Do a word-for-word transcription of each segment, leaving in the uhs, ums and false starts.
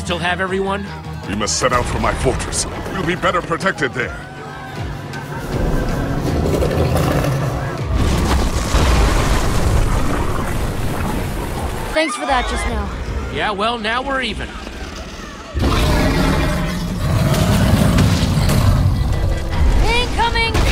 still have everyone? We must set out for my fortress. We'll be better protected there. Thanks for that just now. Yeah, well, now we're even. Incoming!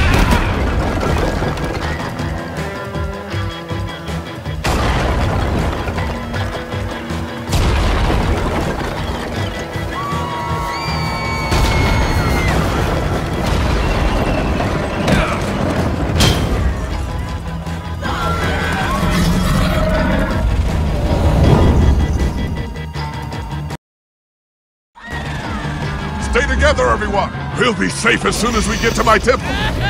Stay together, everyone! We'll be safe as soon as we get to my temple!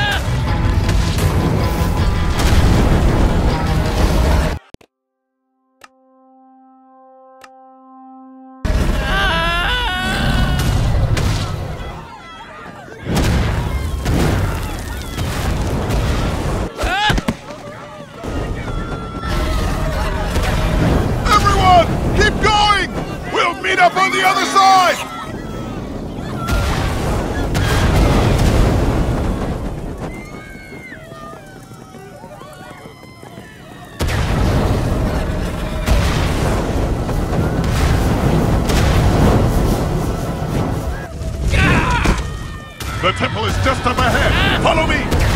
Everyone! Keep going! We'll meet up on the other side! The temple is just up ahead! Follow me!